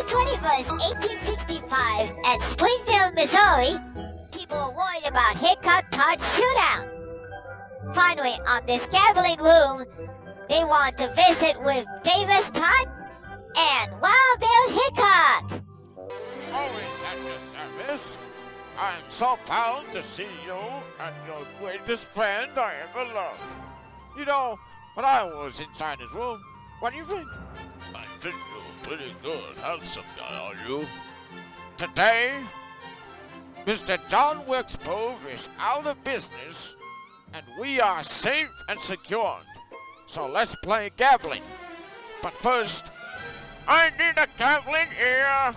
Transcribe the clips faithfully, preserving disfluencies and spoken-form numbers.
twenty-first, eighteen sixty-five, at Springfield, Missouri, people were worried about Hickok-Tutt shootout. Finally, on this gambling room, they want to visit with Davis Tutt and Wild Bill Hickok. Oh, is that your service? I'm so proud to see you and your greatest friend I ever loved. You know, when I was inside his room, what do you think? I think you're pretty good, handsome guy, are you? Today, Mister John Wilkes Booth is out of business, and we are safe and secured. So let's play gambling. But first, I need a gambling ear.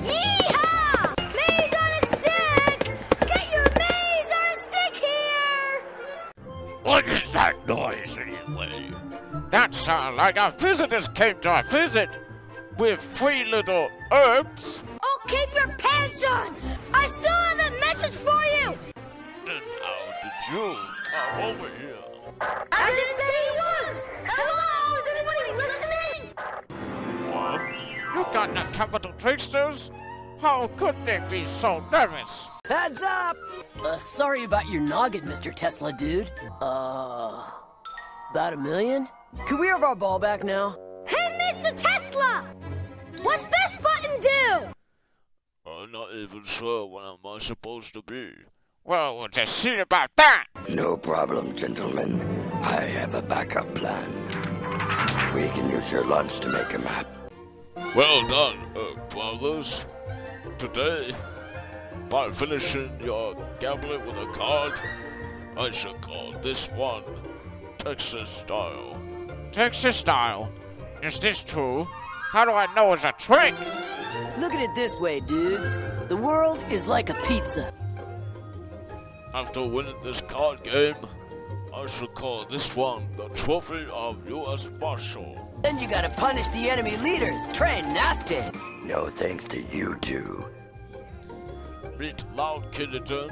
Yeehaw! Maze on a stick! Get your maze on a stick here! What is that noise anyway? That sounds like our visitors came to our visit with three little herbs. Oh, keep your pants on! I still have a message for you! Then how did you come over here? I didn't say he was! Hello, is anybody listening? What? You got the capital tricksters? How could they be so nervous? Heads up! Uh, sorry about your noggin, Mister Tesla dude. Uh, about a million? Can we have our ball back now? Hey, Mister Tesla! What's this button do? I'm not even sure what am I supposed to be. Well, we'll just see about that. No problem, gentlemen. I have a backup plan. We can use your lunch to make a map. Well done, uh, brothers. Today, by finishing your gambling with a card, I shall call this one Texas style. Texas style? Is this true? How do I know it's a trick? Look at it this way, dudes. The world is like a pizza. After winning this card game, I shall call this one the Trophy of U S Marshal. Then you gotta punish the enemy leaders. Train nasty. No thanks to you two. Meet Loud Kiddington.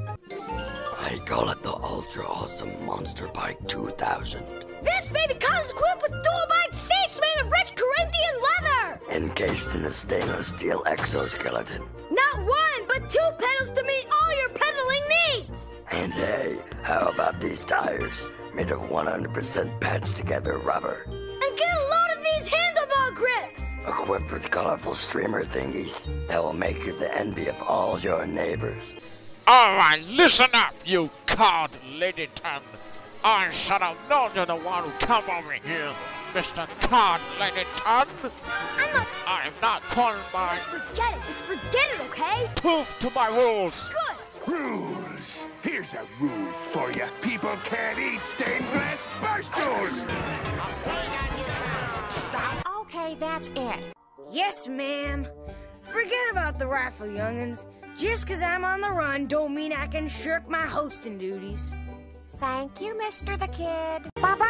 I call it the Ultra Awesome Monster Bike two thousand. This baby comes equipped with dual bike seats made of rich Corinthian leather! Encased in a stainless steel exoskeleton. Not one, but two pedals to meet all your pedaling needs! And hey, how about these tires? Made of one hundred percent patched together rubber. And get a load of these handlebar grips! Equipped with colorful streamer thingies that will make you the envy of all your neighbors. Alright, listen up, you card lady ton. I should have known you're the one who come over here, Mister Card Lady Ton. I'm not... I'm not calling my... Forget it, just forget it, okay? Proof to my rules. Good! Rules! Here's a rule for you. People can't eat stained glass bar stools! Okay, that's it. Yes, ma'am. Forget about the rifle, young'uns. Just 'cause I'm on the run don't mean I can shirk my hosting duties. Thank you, Mister the Kid. Bye-bye.